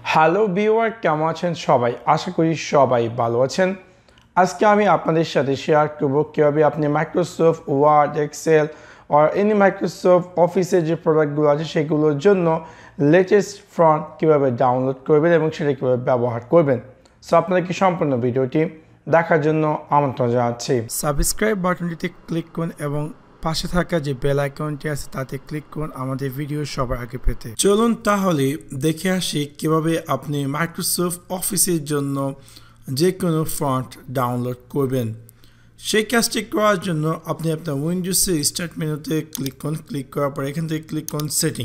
Hello viewer, কেমন আছেন সবাই? আশা করি সবাই ভালো আছেন। আজকে আমি আপনাদের সাথে শেয়ার করব কীভাবে আপনি মাইক্রোসফট ওয়ার্ড, এক্সেল আর এনি মাইক্রোসফট অফিসের যে প্রোডাক্টগুলো আছে সেগুলোর জন্য লেটেস্ট ফন্ট কীভাবে ডাউনলোড করবেন এবং সেটা কীভাবে ব্যবহার করবেন। সো আপনাদেরকে সম্পূর্ণ ভিডিওটি দেখার জন্য আমন্ত্রণ জানাচ্ছি। সাবস্ক্রাইব বাটনটিতে ক্লিক করুন এবং পাশে থাকা যে বেল আইকনটি আছে তাতে ক্লিক করুন আমাদের ভিডিও সবার আগে পেতে। চলুন তাহলে দেখে আসি কিভাবে আপনি মাইক্রোসফট অফিসের জন্য যে কোনো ফন্ট ডাউনলোড করবেন। সেই কাজটি করার জন্য আপনি আপনার উইন্ডোজের স্টার্ট মেনুতে ক্লিক করুন। ক্লিক করার পর এখান থেকে ক্লিক করুন সেটিং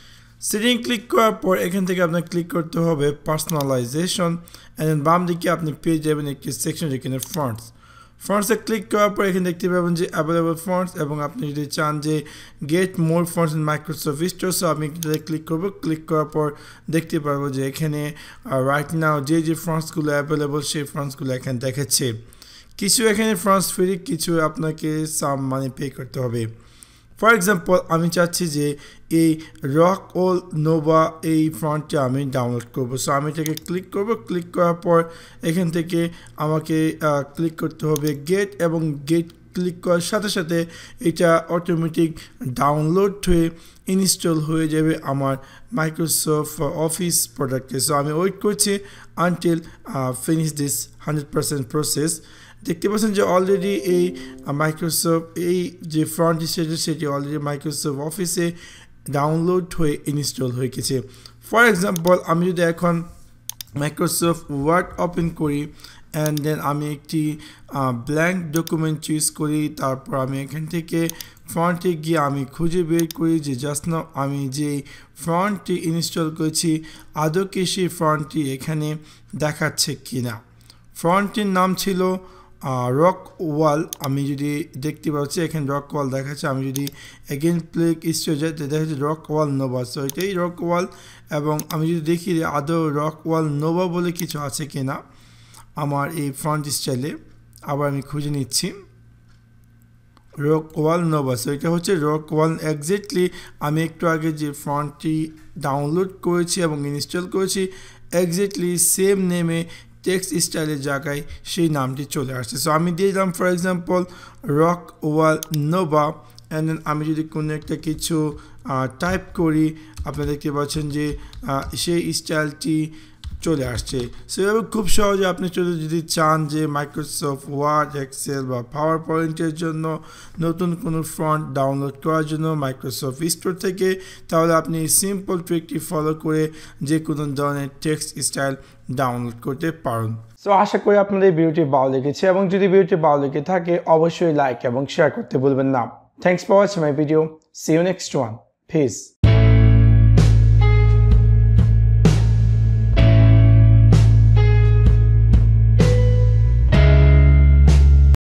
ক্লিক করার পর এখান থেকে আপনার ক্লিক করতে হবে পার্সোনালাইজেশন অ্যান্ড বাম দিকে আপনি পেয়ে যাবেন একটি সেকশন যেখানে ফন্টসে ক্লিক করার পর এখানে দেখতে পাবেন যে অ্যাভেলেবল ফন্টস এবং আপনি যদি চান যে get more fonts in Microsoft Store, so আমি ক্লিক করব। ক্লিক করার পর দেখতে পারবো যে এখানে রাইট নাও যে ফন্টসগুলো অ্যাভেলেবল সেই ফন্টসগুলো এখানে দেখাচ্ছে। কিছু এখানে ফন্টস ফ্রি, কিছু আপনাকে সাম মানি পে করতে হবে। ফর এক্সাম্পল আমি চাচ্ছি যে এই রক ওল নোভা এই ফন্টটি আমি ডাউনলোড করব, সো আমি এটাকে ক্লিক করব। ক্লিক করার পর এখান থেকে আমাকে ক্লিক করতে হবে গেট, এবং গেট ক্লিক করার সাথে সাথে এটা অটোমেটিক ডাউনলোড হয়ে ইনস্টল হয়ে যাবে আমার মাইক্রোসফট অফিস প্রোডাক্টে। সো আমি ওয়েট করছি আনটিল ফিনিশ দিস 100% প্রসেস। দেখতে পাচ্ছেন যে অলরেডি এই মাইক্রোসফট এই যে ফ্রন্ট হিসেবে সেটি অলরেডি মাইক্রোসফট অফিসে ডাউনলোড হয়ে ইনস্টল হয়ে গেছে। ফর এক্সাম্পল আমি যদি এখন মাইক্রোসফট ওয়ার্ড ওপেন করি অ্যান্ড দেন আমি একটি ব্ল্যাঙ্ক ডকুমেন্ট চুজ করি, তারপর আমি এখান থেকে ফন্টে গিয়ে আমি খুঁজে বের করি যে জাস্ট নাও আমি যে ফন্টটি ইনস্টল করেছি আদৌ কি সেই ফন্টটি এখানে দেখাচ্ছে কি না। ফন্টটির নাম ছিল রক ওয়াল। আমি যদি দেখতে পাচ্ছি এখানে রক ওয়াল দেখাচ্ছে, আমি যদি এগেন ক্লিক স্টোর যাই দেখা যাচ্ছে রক ওয়াল নোভা। সো এটাই রক ওয়াল, এবং আমি যদি দেখি আদৌ রক ওয়াল নোভা বলে কিছু আছে কি না আমার এই ফন্ট স্টাইলে, আবার আমি খুঁজে নিচ্ছি রক ওয়াল নোভা। সো এটা হচ্ছে রক ওয়াল এক্স্যাক্টলি আমি একটু আগে যে ফন্টটি ডাউনলোড করেছি এবং ইনস্টল করেছি এক্স্যাক্টলি সেম নেমে টেক্সট স্টাইলের জায়গায় সেই নামটি চলে আসছে। সো আমি দিয়ে দিলাম for example Rockwell Nova, and then আমি যদি কোনো একটা কিছু টাইপ করি আপনারা দেখতে পাচ্ছেন যে সেই স্টাইলটি চলে আসছে। সেভাবে খুব সহজে আপনি যদি চান যে মাইক্রোসফট ওয়ার্ড, এক্সেল বা পাওয়ার পয়েন্টের জন্য নতুন কোনো ফন্ট ডাউনলোড করার জন্য মাইক্রোসফট স্টোর থেকে, তাহলে আপনি সিম্পল ট্রিকটি ফলো করে যে কোনো ধরনের টেক্সট স্টাইল ডাউনলোড করতে পারেন। সো আশা করি আপনাদের ভিডিওটি ভালো লেগেছে, এবং যদি ভিডিওটি ভালো লেগে থাকে অবশ্যই লাইক এবং শেয়ার করতে ভুলবেন না। Thanks for watching my video. See you next one. Piece.